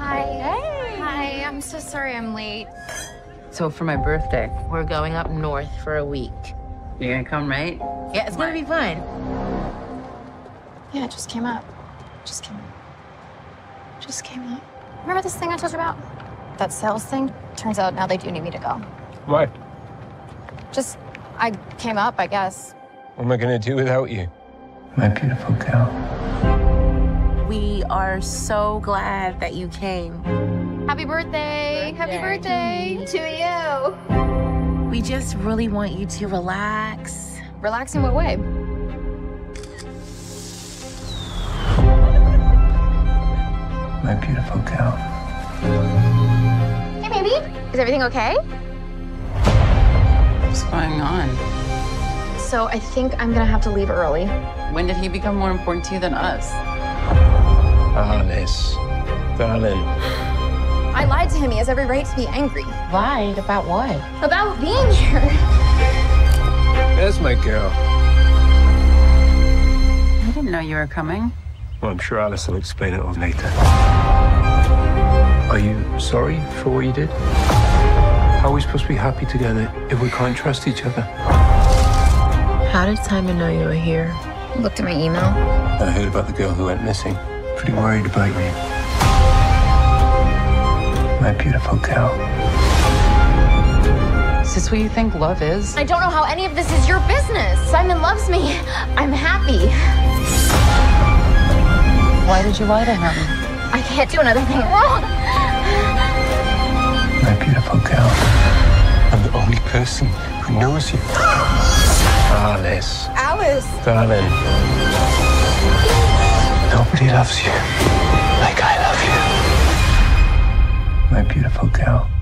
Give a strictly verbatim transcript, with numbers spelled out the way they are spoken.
Hi. Hey. Hi, I'm so sorry I'm late. So for my birthday, we're going up north for a week. You're gonna come, right? Yeah, it's gonna be fun. Yeah, it just came up. Just came up. Just came up. Remember this thing I told you about? That sales thing? Turns out now they do need me to go. Why? Just, I came up, I guess. What am I gonna do without you? My beautiful girl. We are so glad that you came. Happy birthday. birthday. Happy birthday to you. We just really want you to relax. Relax in what way? My beautiful girl. Hey, baby. Is everything okay? What's going on? So I think I'm gonna have to leave early. When did he become more important to you than us? Alice, darling. I lied to him. He has every right to be angry. Lied about what? About being here. There's my girl. I didn't know you were coming. Well, I'm sure Alice will explain it all later. Are you sorry for what you did? How are we supposed to be happy together if we can't trust each other? How did Simon know you were here? Looked at my email. I heard about the girl who went missing. Pretty worried about you. My beautiful girl. Is this what you think love is? I don't know how any of this is your business. Simon loves me. I'm happy. Why did you lie to him? I can't do another thing wrong. My beautiful girl. I'm the only person who knows you. Alice. Alice. Darling. Nobody loves you like I love you. My beautiful girl.